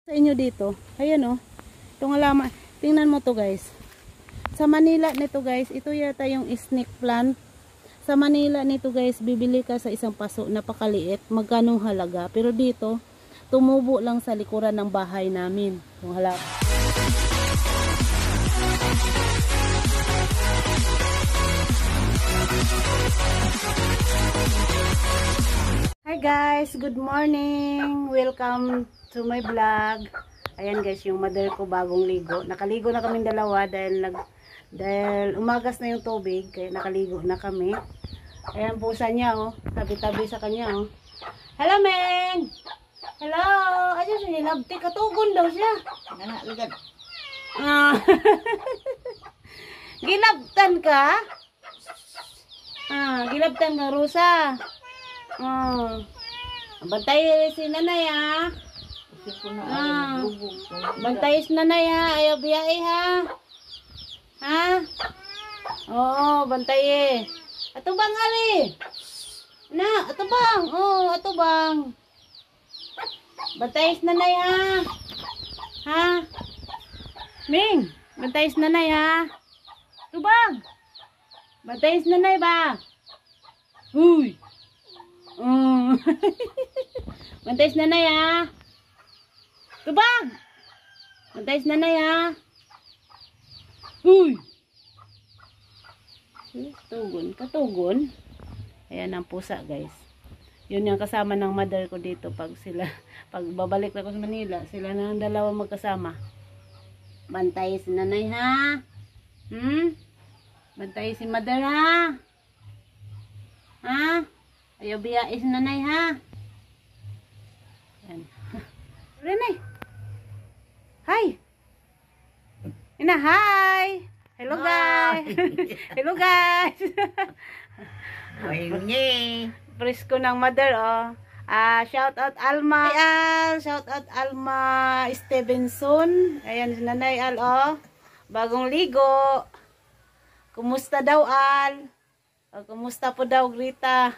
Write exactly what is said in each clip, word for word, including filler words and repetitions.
Sa inyo dito, ayan oh, itong halaman, tingnan mo to guys. Sa Manila nito guys, ito yata yung snake plant. Sa Manila nito guys, bibili ka sa isang paso, napakaliit, magkano halaga. Pero dito, tumubo lang sa likuran ng bahay namin, yung halaman. Hi guys, good morning. Welcome to my vlog. Ayan guys, yung mother ko bagong ligo. Nakaligo na kaming dalawa dahil nag dahil umagas na yung tubig, kaya nakaligo na kami. Ayan pusa niya oh, tabi-tabi sa kanya oh. Hello Meng. Hello. Ayan siya, nilabti katugon daw siya. Nana, ligad. Ah. Gilabtan ka? Ah, gilabtan ka Rosa. Oh. Bantay si nanay ha. Ah. Bantay si nanay ha. Ayaw biyai ha. Ha? Oo, bantay eh. Ato bang ali? Na, ato bang? Oo, ato bang? Bantay si nanay ha. Ha? Ming, bantay si nanay ha. Ato bang? Bantay si nanay ba? Huy. Mm. Bantay si nanay ha. Tubag. Bantay si nanay ha. Huy. Tugon. Katugon. Ayan ang pusa guys. Yun yung kasama ng mother ko dito. Pag sila, pag babalik na ko sa Manila, sila na ang dalawa magkasama. Bantay si nanay ha. Hmm? Bantay si mother ha. Ha? Ayaw biyais nanay ha. Yan. Renay. Hi. Ina, hi. Hello guys. Hello guys. Wingy. Presko ng mother oh. Ah, shout out Alma. Hi Al, shout out Alma Stevenson. Ayan si nanay Al oh. Bagong ligo. Kumusta daw Al? O, kumusta po daw Grita?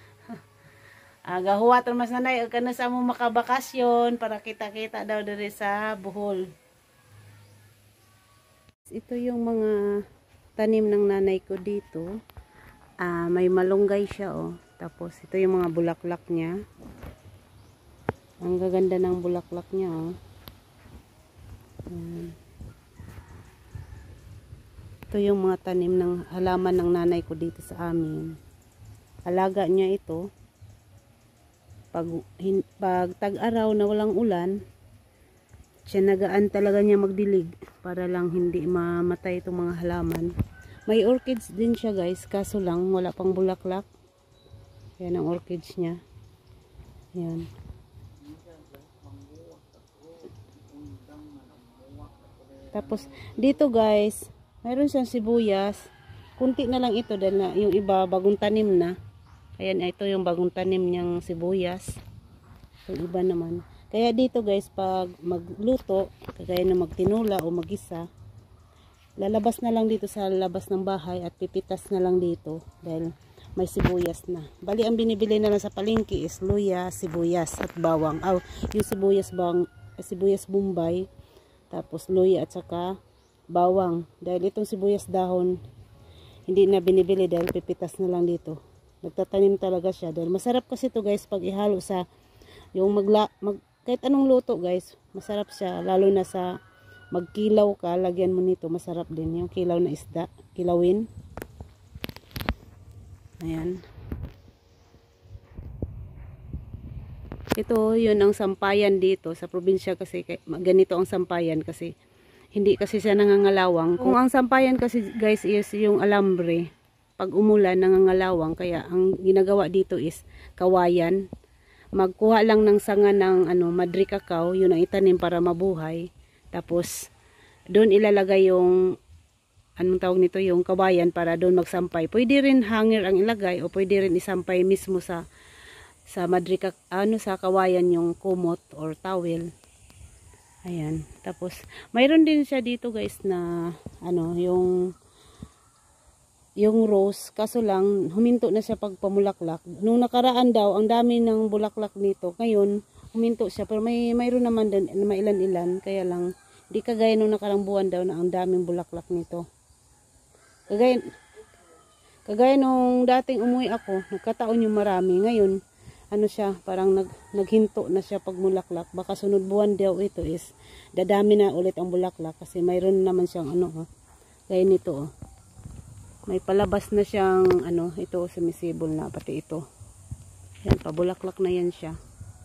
Aga huwat mas nanay o kana sa mo makabakasyon para kita-kita daw diri sa Bohol. Ito yung mga tanim ng nanay ko dito. Ah, may malunggay siya oh. Tapos ito yung mga bulaklak niya. Ang gaganda ng bulaklak niya oh. Ayan. Ito yung mga tanim ng halaman ng nanay ko dito sa amin. Alaga niya ito. Pag, pag tag-araw na walang ulan, sinagaan talaga niya magdilig para lang hindi mamatay itong mga halaman. May orchids din siya guys, kaso lang wala pang bulaklak. Yan ang orchids niya. Yan. Tapos dito guys, mayroon siyang sibuyas. Kunti na lang ito dahil na yung iba bagong tanim na. Ayan, ito yung bagong tanim niyang sibuyas. Yung iba naman. Kaya dito guys, pag magluto, kagaya na magtinula o magisa, lalabas na lang dito sa labas ng bahay at pipitas na lang dito dahil may sibuyas na. Bali, ang binibili na lang sa palengke is luya, sibuyas at bawang. Oh, yung sibuyas bang, sibuyas Bombay, tapos luya at saka bawang. Dahil itong sibuyas dahon, hindi na binibili dahil pipitas na lang dito. Nagtatanim talaga siya dahil masarap kasi ito guys pag ihalo sa yung magla mag, kahit anong luto guys, masarap siya lalo na sa magkilaw ka, lagyan mo nito, masarap din yung kilaw na isda, kilawin. Ayan. Ito yun ang sampayan dito sa probinsya kasi ganito ang sampayan kasi hindi kasi siya nangangalawang. Kung ang sampayan kasi guys is yung alambre, pag umulan nangangalawang, kaya ang ginagawa dito is kawayan. Magkuha lang ng sanga ng ano, madri cacao, yun ang itanim para mabuhay. Tapos doon ilalagay yung anong tawag nito, yung kawayan para doon magsampay. Pwede rin hanger ang ilagay o pwede rin isampay mismo sa sa madri cacao, ano sa kawayan yung kumot or towel. Ayan. Tapos mayroon din siya dito guys na ano, yung yung rose, kaso lang huminto na siya pag pamulaklak. Nung nakaraan daw ang dami ng bulaklak nito, ngayon huminto siya. Pero may mayroon naman din, may ilan-ilan. Kaya lang, di kagaya nung nakarang buwan daw na ang daming bulaklak nito. Kagaya, kagaya nung dating umuwi ako, nagkataon yung marami. Ngayon, ano siya, parang nag, naghinto na siya pag bulaklak. Baka sunod buwan daw ito is, dadami na ulit ang bulaklak. Kasi mayroon naman siyang ano, oh, gaya nito, oh. May palabas na siyang, ano, ito, sumisibol na, pati ito. Yan, pabulaklak na yan siya.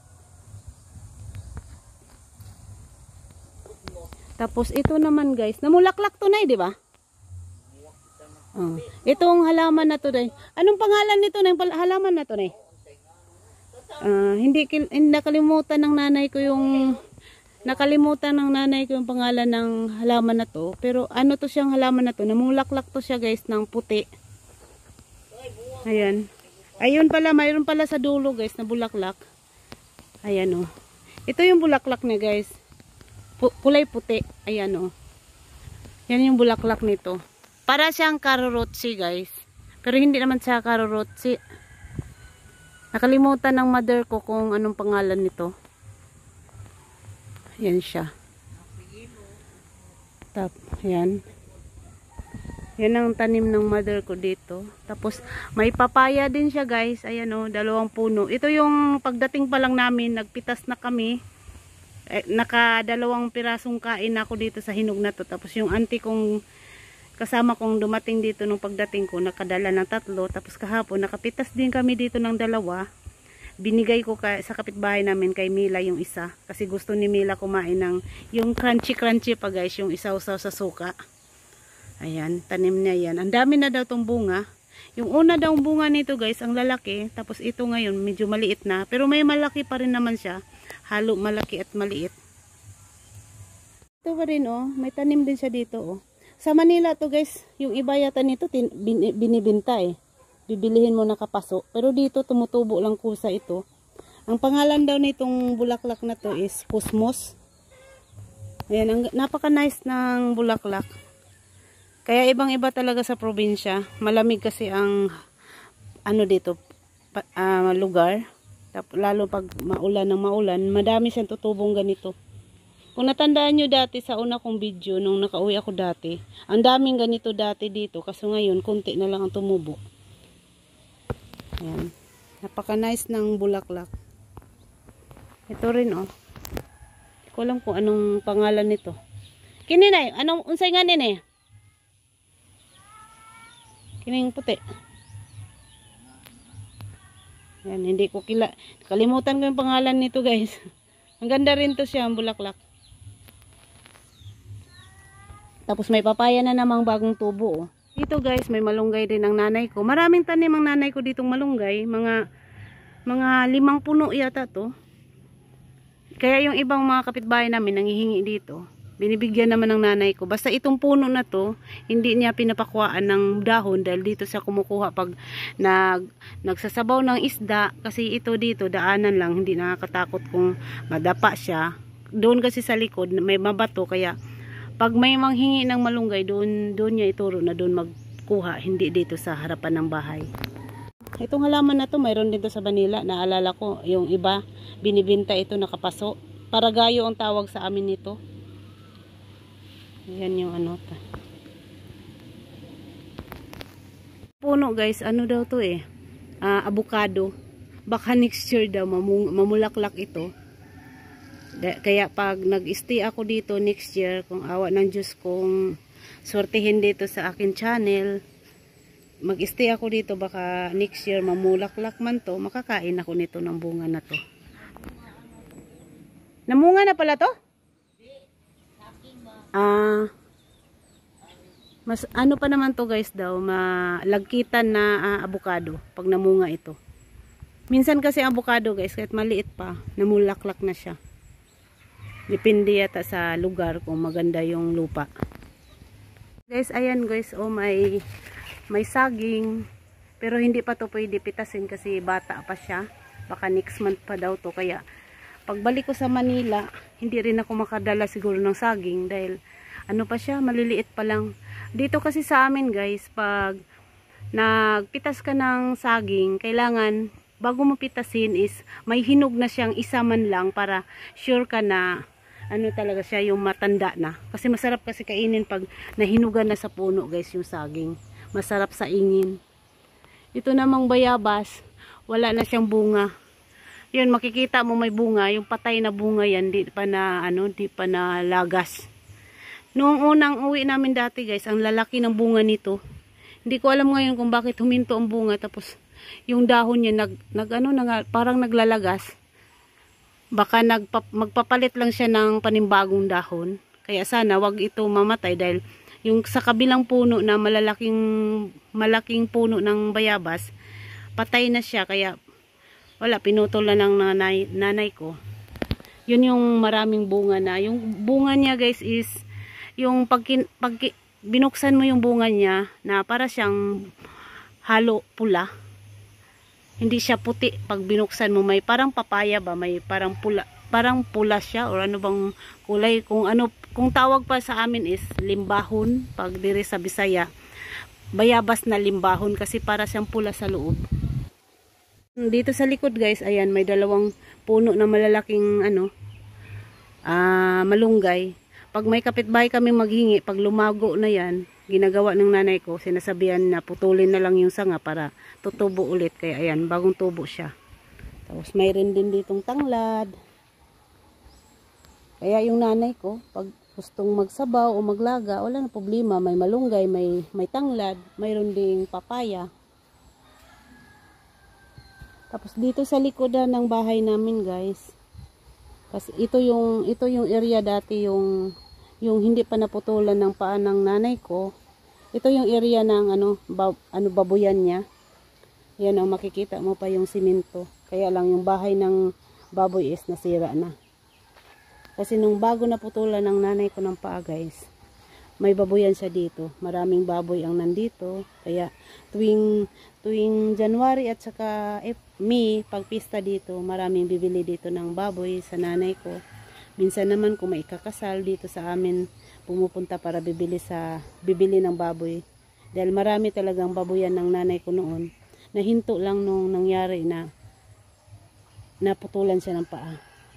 Tapos, ito naman guys, namulaklak to na, di ba? Oh. Itong halaman na to, day. Anong pangalan nito na, halaman na to, day? Uh, hindi, hindi nakalimutan ng nanay ko yung, nakalimutan ng nanay ko yung pangalan ng halaman na to. Pero ano to siyang halaman na to? Namulaklak to siya guys ng puti. Ayan. Ayun pala, mayroon pala sa dulo guys na bulaklak. Ayan o. Oh. Ito yung bulaklak niya guys. Pu kulay puti. Ayan o. Oh. Yan yung bulaklak nito. Para siyang karorotsi guys. Pero hindi naman siya karorotsi. Nakalimutan ng mother ko kung anong pangalan nito. Yan siya. Tap, yan. Yan ang tanim ng mother ko dito. Tapos, may papaya din siya guys. Ayan o, dalawang puno. Ito yung pagdating pa lang namin, nagpitas na kami. Eh, nakadalawang pirasong kain ako dito sa hinog na to. Tapos yung auntie kong kasama kong dumating dito nung pagdating ko, nakadala ng tatlo. Tapos kahapon, nakapitas din kami dito ng dalawa. Binigay ko ka, sa kapitbahay namin kay Mila yung isa. Kasi gusto ni Mila kumain ng yung crunchy crunchy pa guys. Yung isaw-saw sa suka. Ayan, tanim niya yan. Ang dami na daw tong bunga. Yung una daw bunga nito guys, ang lalaki. Tapos ito ngayon, medyo maliit na. Pero may malaki pa rin naman siya. Halo malaki at maliit. Ito pa rin oh. May tanim din siya dito oh. Sa Manila to guys, yung iba yata nito tin, bin, binibinta eh. Bibilihin mo nakapaso. Pero dito tumutubo lang kusa ito. Ang pangalan daw nitong bulaklak na to is Cosmos. Ayan, ang, napaka nice ng bulaklak. Kaya ibang iba talaga sa probinsya. Malamig kasi ang ano dito pa, uh, lugar. Lalo pag maulan ng maulan, madami siyang tutubong ganito. Kung natandaan nyo dati sa una kong video nung nakauwi ako dati, ang daming ganito dati dito. Kaso ngayon, konti na lang ang tumubo. Ayan. Napaka nice ng bulaklak. Ito rin oh. Hindi ko alam kung anong pangalan nito. Kininay, anong unsay nga nini? Kining puti. Ayan, hindi ko kila. Kalimutan ko yung pangalan nito guys. Ang ganda rin to siya, ang bulaklak. Tapos may papaya na namang bagong tubo oh. Dito guys, may malunggay din ang nanay ko. Maraming tanim ang nanay ko ditong malunggay. Mga mga limang puno yata to. Kaya yung ibang mga kapitbahay namin nanghihingi dito. Binibigyan naman ng nanay ko. Basta itong puno na to, hindi niya pinapakuhaan ng dahon dahil dito siya kumukuha pag nag, nagsasabaw ng isda. Kasi ito dito, daanan lang. Hindi nakakatakot kung madapa siya. Doon kasi sa likod, may mabato kaya pag may manghingi ng malunggay, doon, doon niya ituro na doon magkuha, hindi dito sa harapan ng bahay. Itong halaman na to, mayroon dito sa Manila. Naalala ko, yung iba, binibinta ito nakapaso. Paragayo ang tawag sa amin nito. Yan yung ano ta. Puno guys, ano daw to eh? Uh, avocado. Baka next year daw, mamulaklak ito. Kaya pag nag-stay ako dito next year, kung awa ng Diyos kung swertihin dito sa akin channel, mag-stay ako dito, baka next year mamulaklak man to, makakain ako nito ng bunga na to. Namunga na pala to? Ah, mas ano pa naman to guys daw, malagkitan na uh, avocado pag namunga ito. Minsan kasi avocado guys, kahit maliit pa, namulaklak na siya. Depende yata sa lugar kung maganda yung lupa. Guys, ayan guys, oh may may saging. Pero hindi pa to pwede pitasin kasi bata pa siya. Baka next month pa daw to. Kaya pagbalik ko sa Manila, hindi rin ako makadala siguro ng saging dahil ano pa siya, maliliit pa lang. Dito kasi sa amin guys, pag nagpitas ka ng saging, kailangan bago mo pitasin is may hinog na siyang isa man lang para sure ka na ano talaga siya, yung matanda na. Kasi masarap kasi kainin pag nahinugan na sa puno guys yung saging. Masarap sa ingin. Ito namang bayabas, wala na siyang bunga. Yun, makikita mo may bunga, yung patay na bunga yan, di pa na ano, di pa na lagas. Noong unang uwi namin dati guys, ang lalaki ng bunga nito. Hindi ko alam ngayon kung bakit huminto ang bunga, tapos yung dahon niya nag, nag ano, nag, parang naglalagas. Baka nagpa, magpapalit lang siya ng panimbagong dahon. Kaya sana wag ito mamatay dahil yung sa kabilang puno na malalaking malaking puno ng bayabas, patay na siya. Kaya wala, pinutol na ng nanay, nanay ko. Yun yung maraming bunga na. Yung bunga niya guys is yung pag, pag binuksan mo yung bunga niya na para siyang halo pula. Hindi siya puti pag binuksan mo, may parang papaya ba, may parang pula, parang pula siya or ano bang kulay, kung ano, kung tawag pa sa amin is limbahon pag dire sa Bisaya. Bayabas na limbahon kasi para siyang pula sa loob. Dito sa likod guys, ayan, may dalawang puno na malalaking ano, ah, malunggay. Pag may kapitbahay kami maghingi, pag lumago na yan, ginagawa ng nanay ko, sinasabihan na putulin na lang yung sanga para tutubo ulit. Kaya ayan, bagong tubo siya. Tapos mayroon din ditong tanglad. Kaya yung nanay ko, pag gustong magsabaw o maglaga, wala na problema. May malunggay, may, may tanglad, mayroon ding papaya. Tapos dito sa likodan ng bahay namin guys, kasi ito yung, ito yung area dati yung yung hindi pa naputulan ng paa ng nanay ko. Ito yung area ng ano, bab, ano babuyan niya. Yan ang makikita mo pa yung simento. Kaya lang yung bahay ng baboy is nasira na. Kasi nung bago naputulan ng nanay ko ng paa guys, may babuyan siya dito. Maraming baboy ang nandito. Kaya tuwing tuwing January at saka May, pag pista dito, maraming bibili dito ng baboy sa nanay ko. Minsan naman kung may ikakasal dito sa amin, pumupunta para bibili sa bibili ng baboy. Dahil marami talagang baboyan ng nanay ko noon. Nahinto lang nung nangyari na naputulan siya ng paa.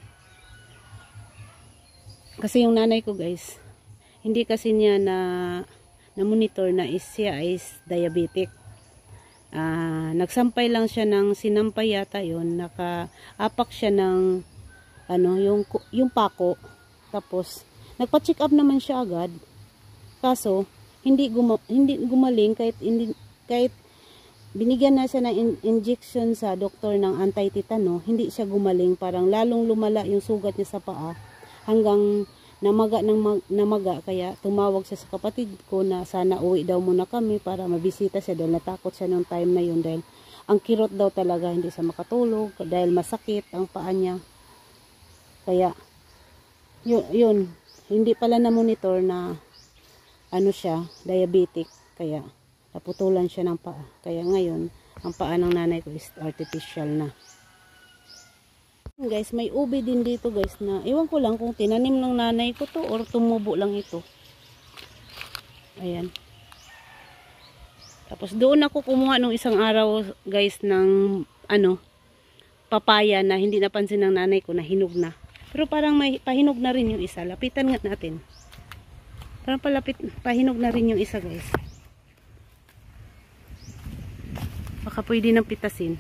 Kasi yung nanay ko guys, hindi kasi niya na na monitor na is siya is diabetic. Uh, nagsampay lang siya ng sinampay yata yun, naka-apak siya ng ano, yung, yung pako. Tapos, nagpa-check up naman siya agad. Kaso, hindi, guma, hindi gumaling kahit, hindi, kahit binigyan na siya ng in, injection sa doktor ng anti-tetano, hindi siya gumaling. Parang lalong lumala yung sugat niya sa paa hanggang namaga ng mag, namaga. Kaya tumawag siya sa kapatid ko na sana uwi daw muna kami para mabisita siya dahil natakot siya nung time na yun dahil ang kirot daw talaga, hindi siya makatulog dahil masakit ang paa niya. Kaya, yun, yun, hindi pala na monitor na ano siya, diabetic. Kaya, naputulan siya ng paa. Kaya ngayon, ang paa ng nanay ko is artificial na. Guys, may ubi din dito guys na, iwan ko lang kung tinanim ng nanay ko to or tumubo lang ito. Ayan. Tapos doon ako kumuha nung isang araw guys ng ano, papaya na hindi napansin ng nanay ko na hinog na. Pero parang may pahinog na rin yung isa. Lapitan nga natin. Parang palapit, pahinog na rin yung isa guys. Baka pwede nang pitasin.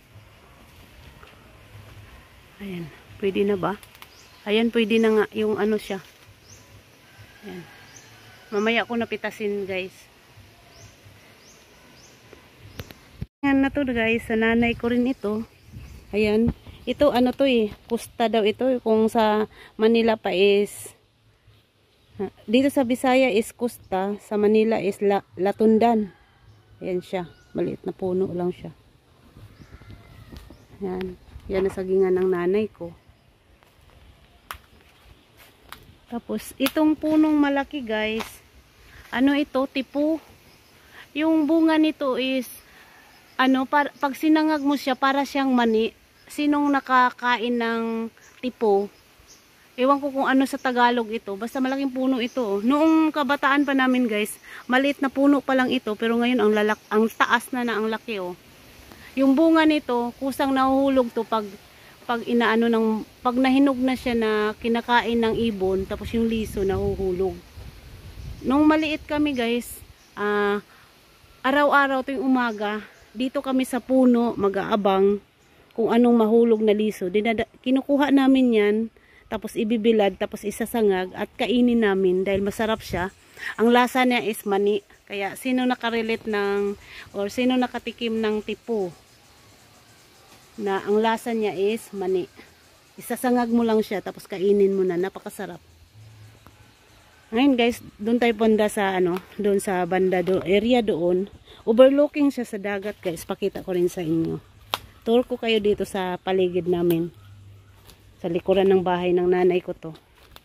Ayan. Pwede na ba? Ayan, pwede na nga yung ano siya. Ayan. Mamaya ko napitasin guys. Ayan na to guys. Sa nanay ko rin ito. Ayan. Ito ano to eh, kusta daw ito. Kung sa Manila pa is, dito sa Bisaya is kusta, sa Manila is la, latundan. Ayan siya, maliit na puno lang siya. Ayan, yan ang sagingan ng nanay ko. Tapos itong punong malaki guys, ano ito, tipo. Yung bunga nito is, ano, par, pag sinangag mo siya, para siyang mani. Sinong nakakain ng tipo, ewan ko kung ano sa Tagalog ito, basta malaking puno ito. Noong kabataan pa namin guys, maliit na puno pa lang ito, pero ngayon ang lalak, ang taas na na ang laki oh. yung bunga nito, kusang nahuhulog to pag pag inaano ng pag nahinog na siya na kinakain ng ibon, tapos yung liso nahuhulog. Nung maliit kami guys, ah, araw-araw tuwing umaga, dito kami sa puno mag-aabang kung anong mahulog na liso. Dinada kinukuha namin yan, tapos ibibilad, tapos isasangag at kainin namin dahil masarap siya. Ang lasa niya is mani. Kaya sino nakarelate ng or sino nakatikim ng tipo na ang lasa niya is mani. Isasangag mo lang siya tapos kainin mo na, napakasarap. Ngayon guys, doon tayo punta sa ano, doon sa banda do area doon. Overlooking siya sa dagat guys. Pakita ko rin sa inyo. Tour ko kayo dito sa paligid namin. Sa likuran ng bahay ng nanay ko to.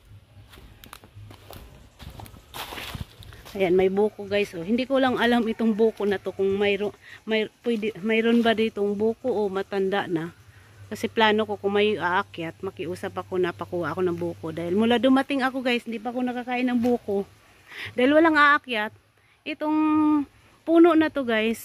Ayan, may buko guys. Oh. Hindi ko lang alam itong buko na to kung mayroon may, pwede, mayroon ba ditong buko o matanda na. Kasi plano ko kung may aakyat, makiusap ako na pakuha ako ng buko. Dahil mula dumating ako guys, hindi pa ako nakakain ng buko. Dahil walang aakyat, itong puno na to guys,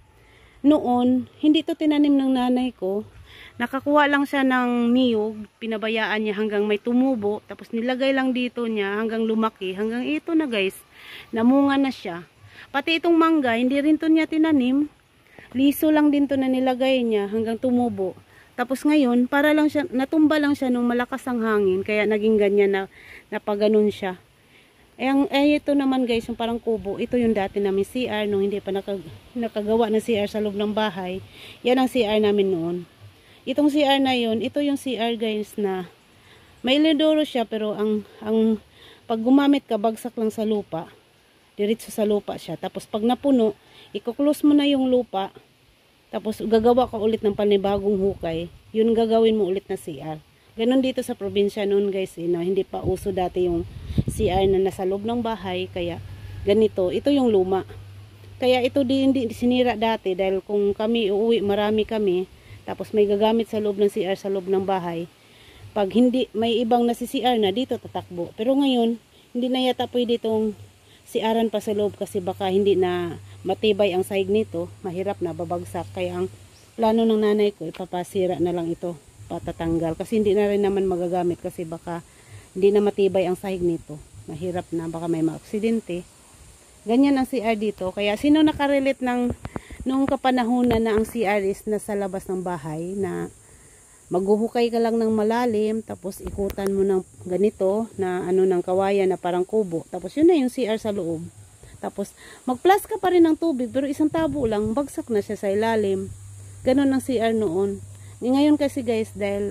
noon, hindi to tinanim ng nanay ko. Nakakuha lang siya ng niyog, pinabayaan niya hanggang may tumubo, tapos nilagay lang dito niya hanggang lumaki, hanggang ito na guys, namunga na siya. Pati itong mangga, hindi rin to niya tinanim, liso lang din to na nilagay niya hanggang tumubo. Tapos ngayon, para lang siya, natumba lang siya nung malakas ang hangin, kaya naging ganyan na, napaganon siya. Eh, ang, eh, ito naman guys, yung parang kubo, ito yung dati namin C R, nung hindi pa nakag, nakagawa ng C R sa loob ng bahay. Yan ang C R namin noon. Itong C R na yun, ito yung C R guys na may inodoro siya, pero ang, ang pag gumamit ka, bagsak lang sa lupa. Diretso sa lupa siya. Tapos pag napuno, i-close mo na yung lupa. Tapos gagawa ka ulit ng panibagong hukay. Yun gagawin mo ulit na C R. Ganon dito sa probinsya noon guys. Eh, no? Hindi pa uso dati yung C R na nasa loob ng bahay. Kaya ganito. Ito yung luma. Kaya ito din di, sinira dati. Dahil kung kami uuwi, marami kami. Tapos may gagamit sa loob ng C R sa loob ng bahay. Pag hindi, may ibang nasi C R na, dito tatakbo. Pero ngayon, hindi na yata pwede itong C R-an pa sa loob kasi baka hindi na matibay ang sahig nito. Mahirap na, babagsak. Kaya ang plano ng nanay ko, ipapasira na lang ito, patatanggal. Kasi hindi na rin naman magagamit kasi baka hindi na matibay ang sahig nito. Mahirap na, baka may maaksidente. Ganyan ang C R dito. Kaya sino nakarelate ng noong kapanahunan na ang C R is nasa labas ng bahay na maghuhukay ka lang ng malalim tapos ikutan mo ng ganito na ano ng kawayan na parang kubo. Tapos yun na yung C R sa loob. Tapos mag-plus ka pa rin ng tubig pero isang tabo lang, bagsak na siya sa ilalim. Ganon ang C R noon. Ngayon kasi guys dahil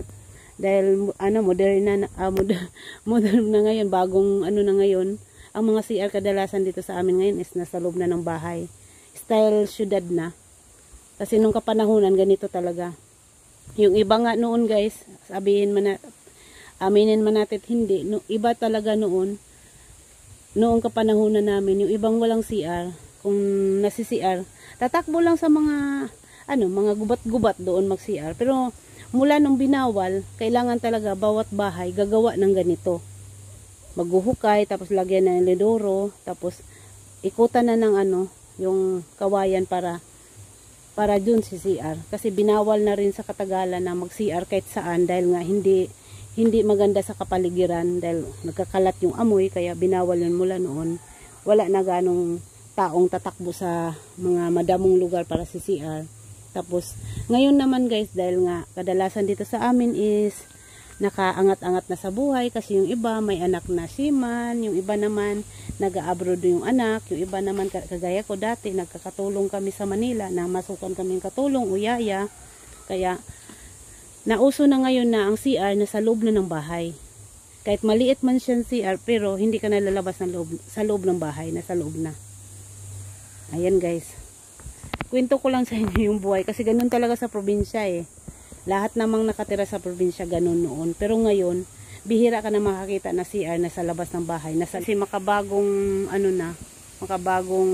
dahil ano modern na uh, modern, modern na ngayon, bagong ano na ngayon, ang mga C R kadalasan dito sa amin ngayon is nasa loob na ng bahay. Style syudad na. Kasi nung kapanahunan ganito talaga. Yung iba nga noon guys, sabihin man na, aminin man natin hindi, no, iba talaga noon. Noong kapanahunan namin, yung ibang walang C R, kung nasi C R, tatakbo lang sa mga ano, mga gubat-gubat doon mag C R. Pero mula nung binawal, kailangan talaga bawat bahay gagawa ng ganito. Maghuhukay, tapos lagyan ng ledoro, tapos ikutan na ng ano, yung kawayan para para dun si C R. Kasi binawal na rin sa katagalan na mag-C R kahit saan dahil nga hindi hindi maganda sa kapaligiran dahil nagkakalat yung amoy, kaya binawal yun mula noon. Wala na ganong taong tatakbo sa mga madamong lugar para si C R. Tapos ngayon naman guys, dahil nga kadalasan dito sa amin is nakaangat-angat na sa buhay kasi yung iba may anak na siman, yung iba naman nag-abroad yung anak, yung iba naman kagaya ko dati nagkakatulong kami sa Manila, na masukan kaming katulong uyaya. Kaya nauso na ngayon na ang C R na sa loob na ng bahay. Kahit maliit man siyang C R pero hindi ka nalalabas ng loob, sa loob ng bahay, nasa loob na. Ayan guys. Kwento ko lang sa inyo yung buhay kasi ganun talaga sa probinsya eh. Lahat namang nakatira sa probinsya ganun noon. Pero ngayon, bihira ka na makakita na C R na sa labas ng bahay. Nasa, kasi makabagong, ano na, makabagong,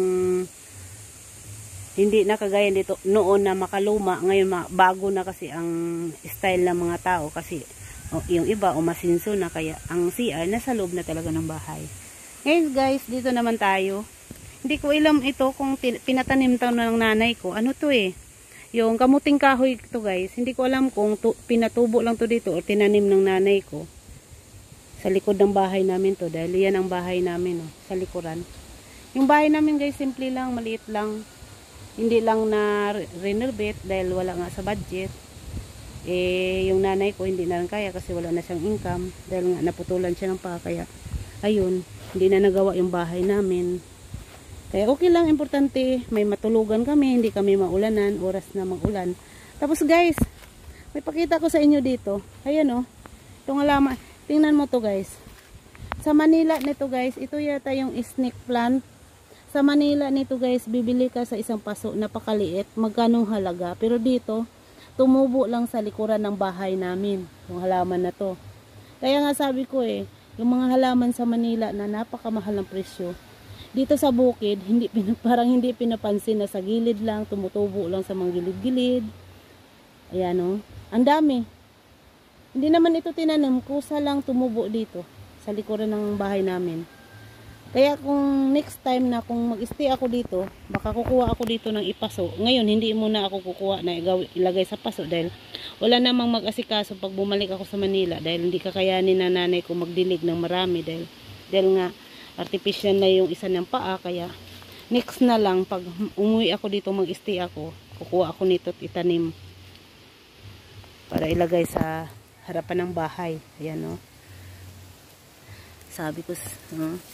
hindi na kagaya dito noon na makaluma. Ngayon, bago na kasi ang style ng mga tao. Kasi o, yung iba, umasinso na. Kaya ang C R nasa loob na talaga ng bahay. Ngayon guys, dito naman tayo. Hindi ko alam ito kung pinatanim tayo ng nanay ko. Ano to eh? Yung kamuting kahoy to guys, hindi ko alam kung tu pinatubo lang to dito o tinanim ng nanay ko. Sa likod ng bahay namin to, dahil yan ang bahay namin, oh, sa likuran. Yung bahay namin guys, simple lang, maliit lang. Hindi lang na renovate dahil wala nga sa budget. Eh, yung nanay ko hindi na lang kaya kasi wala na siyang income. Dahil nga naputulan siya ng paa, kaya ayun, hindi na nagawa yung bahay namin. Kaya okay lang, importante, may matulugan kami, hindi kami maulanan, oras na mag-ulan. Tapos guys, may pakita ko sa inyo dito. Ayan oh, itong halaman. Tingnan mo to guys. Sa Manila nito guys, ito yata yung snake plant. Sa Manila nito guys, bibili ka sa isang paso, napakaliit, magkano halaga. Pero dito, tumubo lang sa likuran ng bahay namin, yung halaman na to. Kaya nga sabi ko eh, yung mga halaman sa Manila na napakamahal ng presyo, dito sa bukid, hindi, parang hindi pinapansin na sa gilid lang, tumutubo lang sa mga gilid-gilid. Ayan o. Ang dami. Hindi naman ito tinanim, kusa lang tumubo dito, sa likuran ng bahay namin. Kaya kung next time na kung mag-stay ako dito, baka kukuha ako dito ng ipaso. Ngayon, hindi muna ako kukuha na ilagay sa paso dahil wala namang mag-asikaso pag bumalik ako sa Manila dahil hindi kakayanin na nanay ko magdilig ng marami dahil, dahil nga artificial na yung isa ng paa. Kaya next na lang pag umuwi ako dito, mag-stay ako, kukuha ako nito at itanim para ilagay sa harapan ng bahay. Ayan o. Sabi ko, uh,